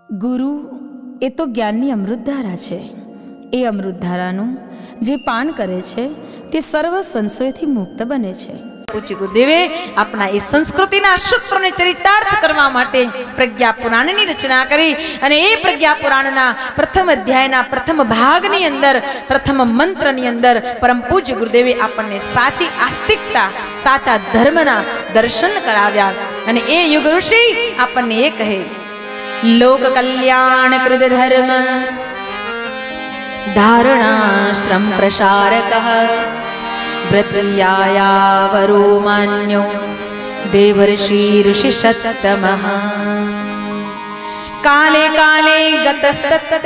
ગુરુ એ તો જ્ઞાનની અમૃતધારા છે. એ અમૃતધારાનું જે પાન કરે છે તે સર્વ સંશયોથી મુક્ત બને છે. પૂજ્ય ગુરુદેવે આપણા એ સંસ્કૃતિના સૂત્રોને ચરિતાર્થ કરવા માટે પ્રજ્ઞા પુરાણની રચના કરી અને એ પ્રજ્ઞા પુરાણના પ્રથમ અધ્યાયના પ્રથમ ભાગની અંદર પ્રથમ મંત્રની અંદર પરમ પૂજ્ય ગુરુદેવે આપણને સાચી આસ્તિકતા, સાચા ધર્મના દર્શન કરાવ્યા. અને એ યુગ ઋષિ આપણને એ કહે, લોક કલ્યાણ કૃત ધર્મ ધારણાશ્રમ પ્રસારક વ્રતિયાયાવરો માન્યો દેવર્ષિ ઋષિ સત્તમઃ કાલે કાલે ગતસ્તત્ર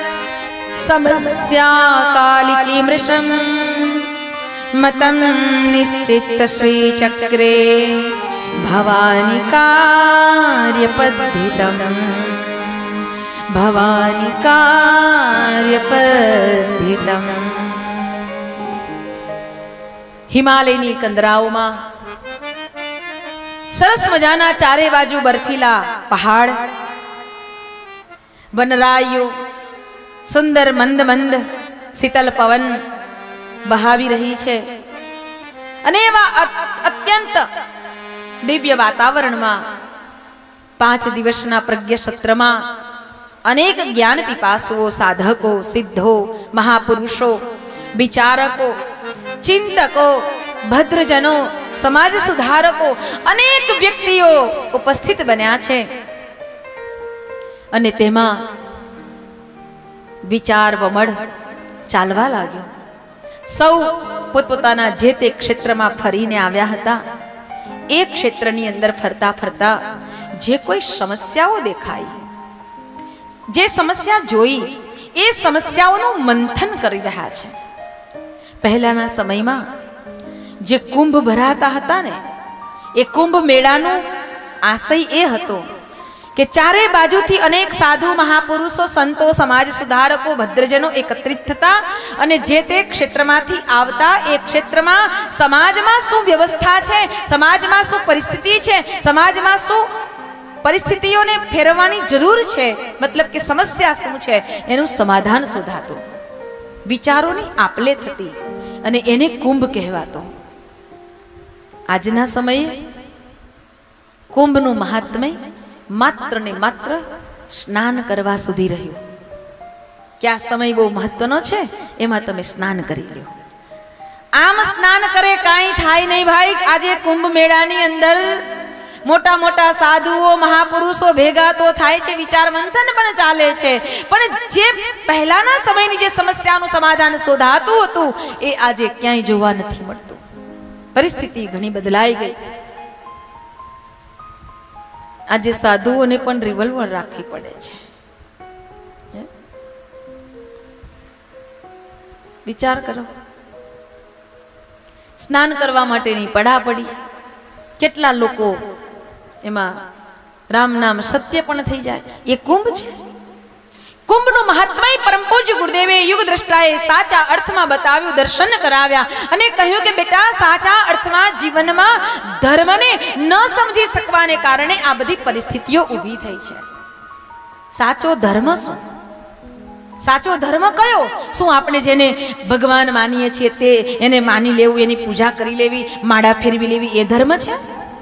સમસ્યા કાલિકી મૃષમ મતં નિશ્ચિત સ્વીચક્રે ભવાની કાર્યપદ્ધિતમ ભવાની કાર્યપદ્ધિતમ. હિમાલયની કંદરાઓમાં સરસ મજાના ચારે બાજુ બર્ફીલા પહાડ, વનરાયો, સુંદર મંદ મંદ શીતલ પવન બહાવી રહી છે. અને એવા અત્યંત દિવ્ય વાતાવરણમાં 5 દિવસના પ્રજ્ઞ સત્રમાં અનેક જ્ઞાન પીપાસુઓ, સાધકો, સિદ્ધો, મહાપુરુષો, વિચારકો, ચિંતકો, ભદ્રજનો, સમાજ સુધારકો અનેક વ્યક્તિઓ ઉપસ્થિત બન્યા છે. અને તેમાં વિચાર વમળ ચાલવા લાગ્યો. સૌ પોતપોતાના જે તે ક્ષેત્રમાં ફરીને આવ્યા હતા. એ ક્ષેત્રની અંદર ફરતા ફરતા જે કોઈ સમસ્યાઓ દેખાઈ, જે સમસ્યા જોઈ, એ સમસ્યાઓનું મંથન કરી રહ્યા છે. પહેલાના સમયમાં જે કુંભ ભરાતા હતા ને, એ કુંભ મેળાનું આશય એ હતો કે ચારે બાજુથી અનેક સાધુ, મહાપુરુષો, સંતો, સમાજ સુધારકો, ભદ્રજનો એકત્રિત થતા અને જે તે ક્ષેત્રમાંથી આવતા એ ક્ષેત્રમાં સમાજમાં શું વ્યવસ્થા છે, સમાજમાં શું પરિસ્થિતિ છે, સમાજમાં શું પરિસ્થિતિઓને ફેરવવાની જરૂર છે, મતલબ કે સમસ્યા શું છે, એનું સમાધાન શોધાતું. વિચારોની આપલે થતી અને એને કુંભ કહેવાતો. આજના સમયે કુંભનું મહાત્મય માત્ર ને માત્ર સ્નાન કરવા સુધી રહ્યું કે આ સમય બહુ મહત્વનો છે, એમાં તમે સ્નાન કરી લો. આમ સ્નાન કરે કાંઈ થાય નહીં ભાઈ. આજે કુંભ મેળાની અંદર મોટા મોટા સાધુઓ, મહાપુરુષો ભેગા તો થાય છે, વિચાર મંથન પણ ચાલે છે, પણ જે પહેલાના સમયની જે સમસ્યાનું સમાધાન શોધાતું હતું એ આજે ક્યાંય જોવા નથી મળતું. પરિસ્થિતિ ઘણી બદલાઈ ગઈ. આજે સાધુઓને પણ રિવોલ્વર રાખવી પડે છે. વિચાર કરો, સ્નાન કરવા માટેની પડાપડી, કેટલા લોકો એમાં રામ નામ સત્ય પણ થઈ જાય. એ કુંભ છે. કુંભનું મહાત્મય પરમ પૂજ્ય ગુરુદેવે યુગ દ્રષ્ટાએ સાચા અર્થમાં બતાવ્યું, દર્શન કરાવ્યા અને કહ્યું કે બેટા, સાચા અર્થમાં જીવનમાં ધર્મને ન સમજી શકવાને કારણે આ બધી પરિસ્થિતિઓ ઊભી થઈ છે. સાચો ધર્મ શું? સાચો ધર્મ કયો? શું આપણે જેને ભગવાન માનીએ છીએ તે એને માની લેવું, એની પૂજા કરી લેવી, માળા ફેરવી લેવી, એ ધર્મ છે?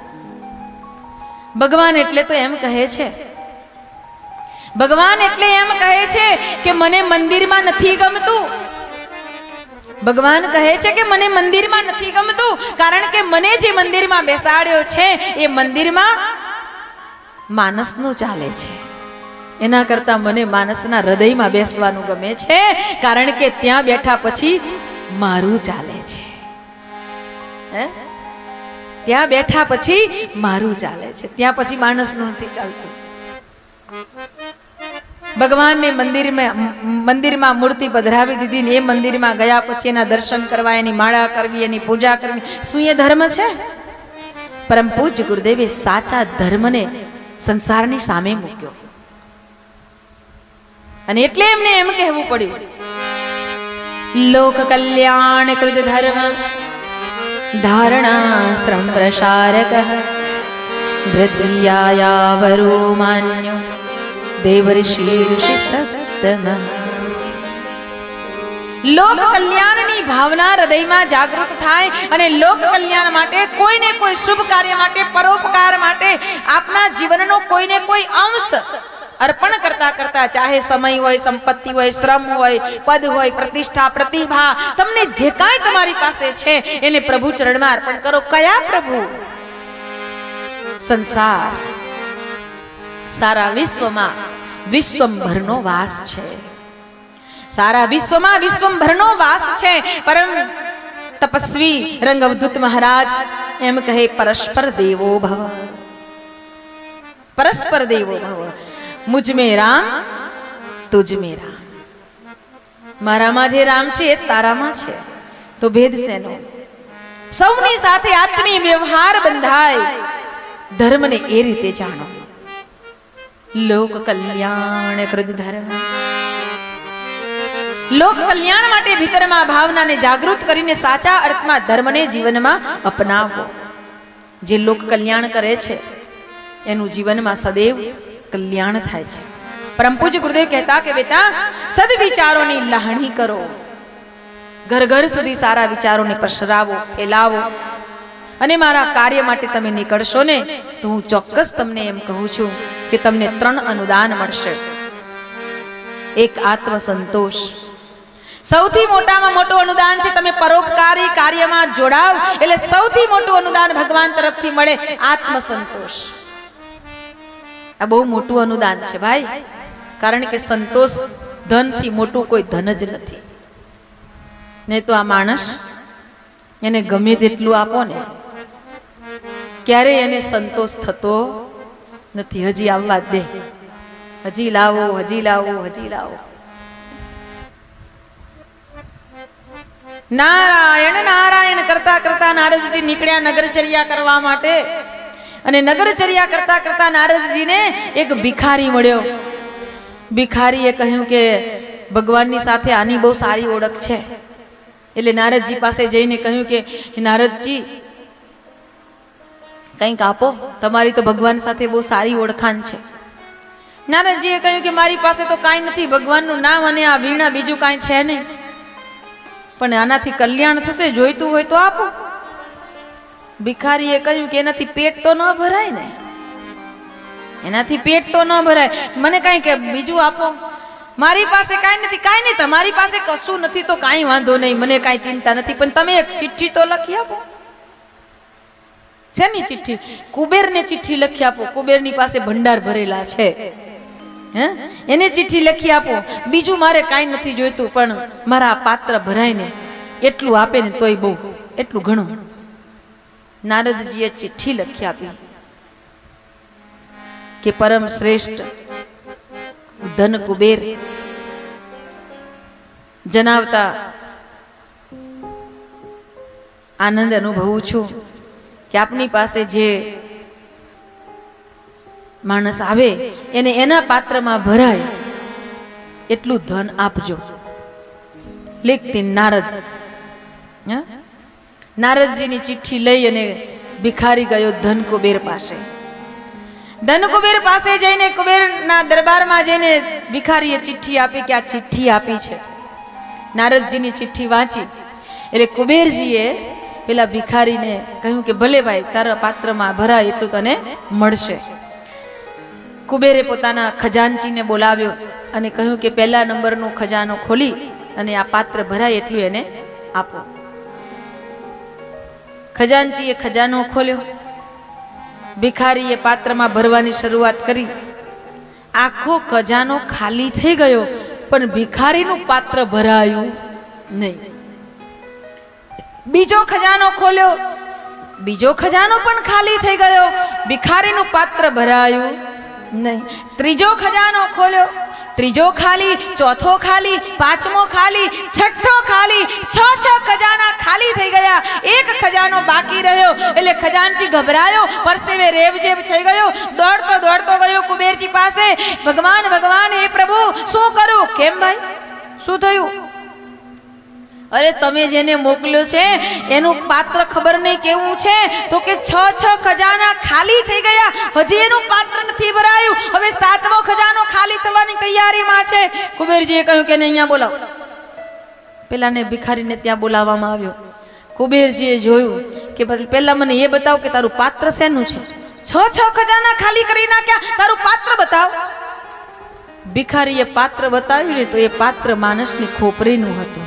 ભગવાન એટલે તો એમ કહે છે, ભગવાન એટલે એમ કહે છે કે મને મંદિરમાં નથી ગમતું. ભગવાન કહે છે કે મને મંદિરમાં નથી ગમતું કારણ કે મને જે મંદિરમાં બેસાડ્યો છે એ મંદિરમાં માનસનું ચાલે છે. એના કરતા મને માનસના હૃદયમાં બેસવાનું ગમે છે કારણ કે ત્યાં બેઠા પછી મારું ચાલે છે. ત્યાં બેઠા પછી મારું ચાલે છે, ત્યાં પછી માણસનું નથી ચાલતું. ભગવાનને મંદિરમાં મૂર્તિ પધરાવી દીધી ને એ મંદિરમાં ગયા પછી એના દર્શન કરવા, એની માળા કરવી, એની પૂજા કરવી, શું એ ધર્મ છે? પરમ પૂજ્ય ગુરુદેવે સાચા ધર્મને સંસારની સામે મૂક્યો અને એટલે એમને એમ કહેવું પડ્યું, લોક કલ્યાણ કૃત ધર્મ ધારણાશ્રમ પ્રસારક વૃદ્ધિયાયાવરો માન્યો દેવર્ષિ ઋષિ સત્તમ. લોક કલ્યાણની ભાવના હૃદયમાં જાગૃત થાય અને લોક કલ્યાણ માટે કોઈને કોઈ શુભ કાર્ય માટે, પરોપકાર માટે આપના જીવનનો કોઈને કોઈ અંશ અર્પણ કરતા કરતા, ચાહે સમય હોય, સંપત્તિ હોય, શ્રમ હોય, પદ હોય, પ્રતિષ્ઠા, પ્રતિભા, તમને જે કાંઈ તમારી પાસે છે એને પ્રભુ ચરણમાં અર્પણ કરો. કયા પ્રભુ? સંસાર સારા વિશ્વમાં વિશ્વંભરનો વાસ છે. સારા વિશ્વમાં વિશ્વંભરનો વાસ છે. પરમ તપસ્વી રંગવદૂત મહારાજ એમ કહે, પરસ્પર દેવો ભવ, પરસ્પર દેવો ભવ, મુझ में राम तुझ में राम. મારામાં જે રામ છે એ તારામાં છે, તો ભેદ શેનો? સૌની સાથે આત્મીય વ્યવહાર બંધાય. ધર્મને એ રીતે જાણો. લોક કલ્યાણ કૃત ધર્મ. લોક કલ્યાણ માટે ભીતરમાં ભાવનાને જાગૃત કરીને સાચા અર્થમાં ધર્મને જીવનમાં અપનાવો. જે લોક કલ્યાણ કરે છે એનું જીવનમાં સદૈવ કલ્યાણ થાય છે. પરમ પૂજ્ય ગુરુદેવ કહેતા કે બેટા, સદવિચારોની લહાણી કરો. ઘર ઘર સુધી સારા વિચારોને પ્રસરાવો, ફેલાવો. અને મારા કાર્ય માટે તમે નીકળશો ને તો હું ચોક્કસ તમને એમ કહું છું કે તમને 3 અનુદાન મળશે. એક, આત્મસંતોષ. સૌથી મોટામાં મોટું અનુદાન છે. તમે પરોપકારી કાર્યમાં જોડાવ એટલે સૌથી મોટું અનુદાન ભગવાન તરફથી મળે, આત્મસંતોષ. આ બહુ મોટું અનુદાન છે ભાઈ. કારણ કે સંતોષ ધનથી મોટું કોઈ ધન જ નથી. નહીં તો આ માણસ એને ગમે તેટલું આપો ને ક્યારેય એને સંતોષ થતો નથી. હજી આવવા દે, હજી લાવો, હજી લાવો, હજી લાવો. નારાયણ નારાયણ કરતા કરતા નારદજી નીકળ્યા નગરચર્યા કરવા માટે. અને નગરચર્યા કરતા કરતા નારદજીને એક ભિખારી મળ્યો. ભિખારીએ કહ્યું કે ભગવાનની સાથે આની બહુ સારી ઓળખ છે. એટલે નારદજી પાસે જઈને કહ્યું કે નારદજી કંઈક આપો, તમારી તો ભગવાન સાથે બહુ સારી ઓળખાણ છે. નારદજીએ કહ્યું કે મારી પાસે તો કાંઈ નથી, ભગવાનનું નામ અને આ વીણા, બીજું કાંઈ છે નહીં. પણ આનાથી કલ્યાણ થશે, જોઈતું હોય તો આપો. ભિખારીએ કહ્યું કે એનાથી પેટ તો ન ભરાય ને, એનાથી પેટ તો ન ભરાય, મને કાંઈ કે બીજું આપો. મારી પાસે કાંઈ નથી. કાંઈ નહીં, તમારી પાસે કશું નથી તો કાંઈ વાંધો નહીં, મને કાંઈ ચિંતા નથી, પણ તમે એક ચિઠ્ઠી તો લખી આપો. શેની ચિઠ્ઠી? કુબેરને ચિઠ્ઠી લખી આપો. કુબેરની પાસે ભંડાર ભરેલા છે, હે, એને ચિઠ્ઠી લખી આપો. બીજું મારે કાંઈ નથી જોઈતું, પણ મારા પાત્ર ભરાય ને એટલું આપે ને તોય બહુ, એટલું ઘણું. નારદજીએ ચિઠ્ઠી લખી આપી કે પરમ શ્રેષ્ઠ ધન કુબેર જણાવતા આનંદ અનુભવું છું કે આપની પાસે જે માણસ આવે એને એના પાત્રમાં ભરાય એટલું ધન આપજો. લેખતી નારદ. નારદજીની ચિઠ્ઠી લઈ અને ભિખારી ગયો ધન કુબેર પાસે. ધન કુબેર પાસે જઈને કુબેરના દરબારમાં જઈને ભિખારીએ ચિઠ્ઠી આપી કે આ ચિઠ્ઠી આપી છે. નારદજીની ચિઠ્ઠી વાંચી એટલે કુબેરજીએ પેલા ભિખારીને કહ્યું કે ભલે ભાઈ, તારા પાત્રમાં ભરાય એટલું તને મળશે. કુબેરે પોતાના ખજાનચીને બોલાવ્યો અને કહ્યું કે પહેલા નંબરનો ખજાનો ખોલી અને આ પાત્ર ભરાય એટલું એને આપો. ખજાનચીએ ખજાનો ખોલ્યો. ભિખારીએ પાત્રમાં ભરવાની શરૂઆત કરી. આખો ખજાનો ખાલી થઈ ગયો, પણ ભિખારીનું પાત્ર ભરાયું નહીં. બીજો ખજાનો ખોલ્યો. બીજો ખજાનો પણ ખાલી થઈ ગયો, ભિખારીનું પાત્ર ભરાયું નહીં. ત્રીજો ખજાનો ખોલ્યો. ત્રીજો ખાલી, ચોથો ખાલી, પાંચમો ખાલી, છઠ્ઠો ખાલી, છ ખજાના ખાલી થઈ ગયા. એક ખજાનો બાકી રહ્યો. એટલે ખજાનચી ગભરાયો, પરસેવે રેબજેબ થઈ ગયો. દોડતો દોડતો ગયો કુબેરજી પાસે. ભગવાન ભગવાન, હે પ્રભુ, શું કરું? કેમ ભાઈ, શું થયું? અરે તમે જેને મોકલ્યો છે એનું પાત્ર ખબર નહીં કેવું છે, તો કે છ ખજાના ખાલી થઈ ગયા, હજી એનું પાત્ર નથી ભરાયું. હવે 7મો ખજાનો ખાલી છે. કુબેરજીએ કહ્યું કે અહીંયા બોલાવો. પેલાને ભિખારીને ત્યાં બોલાવવામાં આવ્યો. કુબેરજીએ જોયું કે પેલા મને એ બતાવ કે તારું પાત્ર શેનું છે. 6 ખજાના ખાલી કરી નાખ્યા, તારું પાત્ર બતાવ. ભિખારીએ પાત્ર બતાવ્યું ને તો એ પાત્ર માનસની ખોપરીનું હતું.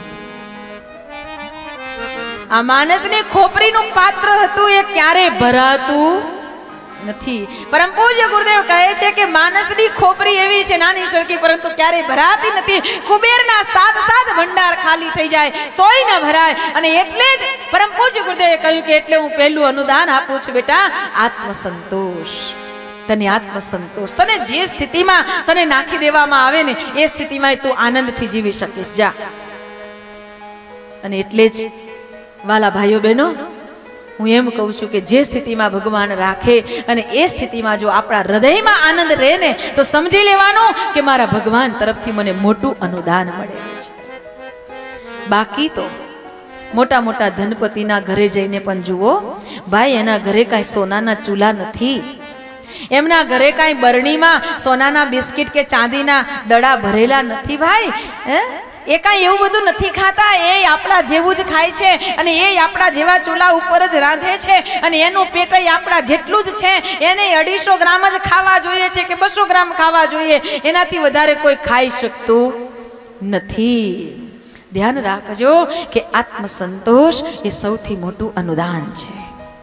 આ માનસની ખોપરીનું પાત્ર હતું, એ ક્યારે ભરાતું નથી. પરમ પૂજ્ય ગુરુદેવ કહે છે કે માનસની ખોપરી એવી છે નાની સરખી, પરંતુ ક્યારેય ભરાતી નથી. કુબેરના 7 ભંડાર ખાલી થઈ જાય તોય ન ભરાય. અને એટલે જ પરમ પૂજ્ય ગુરુદેવે કહ્યું કે એટલે હું પહેલું અનુદાન આપું છું બેટા, આત્મસંતોષ. તને આત્મસંતોષ, તને જે સ્થિતિમાં તને નાખી દેવામાં આવે ને એ સ્થિતિમાં તું આનંદથી જીવી શકીશ. જા. અને એટલે જ વાલા ભાઈઓ બહેનો, હું એમ કહું છું કે જે સ્થિતિમાં ભગવાન રાખે અને એ સ્થિતિમાં જો આપણા હૃદયમાં આનંદ રહે ને તો સમજી લેવાનું કે મારા ભગવાન તરફથી મને મોટું અનુદાન મળેલું છે. બાકી તો મોટા મોટા ધનપતિના ઘરે જઈને પણ જુઓ ભાઈ, એના ઘરે કાંઈ સોનાના ચૂલા નથી, એમના ઘરે કાંઈ બરણીમાં સોનાના બિસ્કિટ કે ચાંદીના દડા ભરેલા નથી ભાઈ. એ કાંઈ એવું બધું નથી ખાતા, એ આપણા જેવું જ ખાય છે અને એ આપણા જેવા ચૂલા ઉપર જ રાંધે છે અને એનું પેટ આપણા જેટલું જ છે. એને 250 ગ્રામ જ ખાવા જોઈએ છે કે 200 ગ્રામ ખાવા જોઈએ, એનાથી વધારે કોઈ ખાઈ શકતું નથી. ધ્યાન રાખજો કે આત્મસંતોષ એ સૌથી મોટું અનુદાન છે.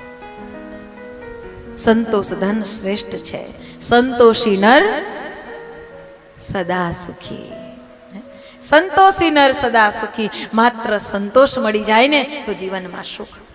સંતોષ ધન શ્રેષ્ઠ છે, સંતોષી નર સદા સુખી. સંતોષી નર સદા સુખી. માત્ર સંતોષ મળી જાય ને તો જીવનમાં સુખ.